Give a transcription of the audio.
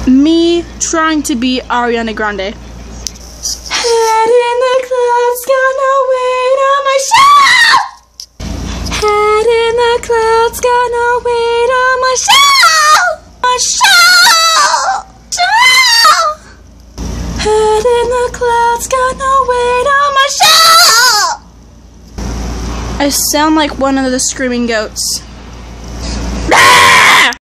Me trying to be Ariana Grande. Head in the clouds, got no weight on my shoulder. Head in the clouds, got no weight on my shoulder. My shoulder. Head in the clouds, got no weight on my shoulder. I sound like one of the screaming goats.